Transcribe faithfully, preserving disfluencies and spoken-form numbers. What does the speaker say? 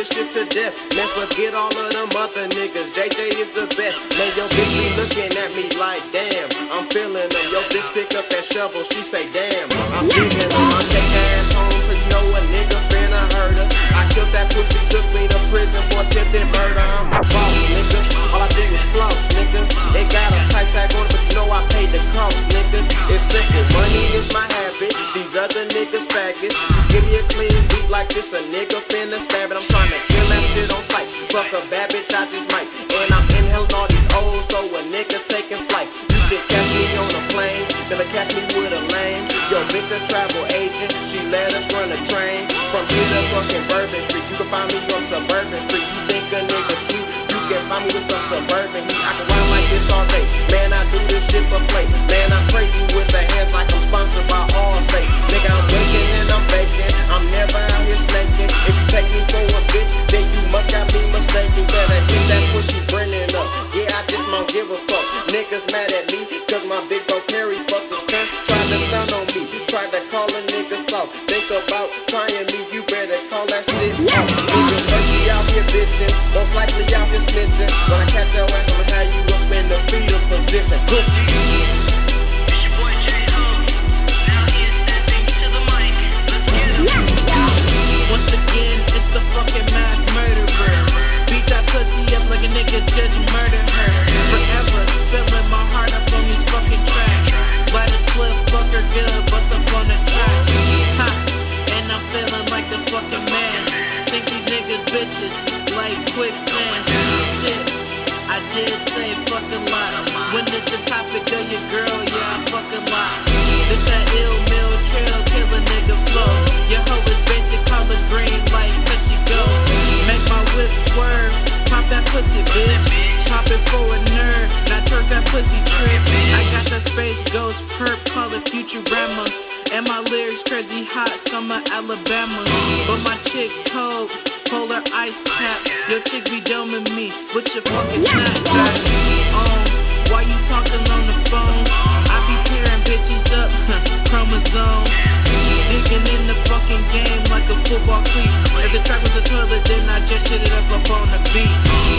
this shit to death. Man, forget all of them other niggas. J J is the best. Man, yo bitch be looking at me like, damn, I'm feeling them. Yo bitch pick up that shovel, she say, damn, I'm digging them. I take her ass home, so you know a nigga finna hurt her. I killed that pussy, took me to prison for attempted murder. I'm a boss, nigga. All I do is floss, nigga. It got a price tag on it, but you know I paid the cost, nigga. It's simple, money is my habit. These other niggas faggots. Give me a clean beat like this, a nigga finna stab it. I'm trying to kill that shit on sight. Fuck a bad bitch, I just might. And I'm inhaling all these O's, so a nigga taking flight. You can catch me on a plane, never catch me with a lane. Yo, bitch a travel agent, she let us run a train. From here to fucking Bourbon Street, you can find me on Suburban Street. You think a nigga sweet, you can find me with some suburban heat. I can ride like this all day, man, I do this shit for play. Man, I'm crazy with the hands like I'm sponsored by Allstate. Nigga, I'm waking and I'm baking, I'm never out here snaking. If you take me for a bitch, then you must got me mistaken. Better hit that pussy burning up, yeah, I just don't give a fuck. Niggas mad at me, cause my big bro Perry fucked his cunt. Tried to stun on me, tried to call a nigga soft. Think about trying me, you better call that shit off. Niggas thirsty out here bitching, most likely out here snitching. When I catch your ass, I'ma have you up in the fetal position. Pussy. It's your boy J-Ho. Now he is stepping to the mic. Let's get him. Once again, it's the fucking mass murderer. Beat that pussy up like a nigga just murdered her. Forever spilling my heart up on these fucking tracks. Light a split, fuck her good, bust up on the tracks. Ha, and I'm feeling like the fucking man. Sink these niggas bitches like quicksand. Shit, I did say fuck a lot. When it's the topic of your girl, yeah, I fuck a lot. This that ill mill trail, kill a nigga flow. Your hoe is basic, color green like cause she go. Make my whip swerve, pop that pussy bitch. Pop it for a nerd, now turn that pussy trick. I got that space ghost perp, call it Futurama. And my lyrics crazy hot, summer Alabama. But my chick cold, polar ice cap. Your chick be doming me with your fucking snapback. Um, why you talking on the phone? I be pairing bitches up, chromosome. Digging in the fucking game like a football cleat. If the track was a toilet, then I just shit it up up on the beat.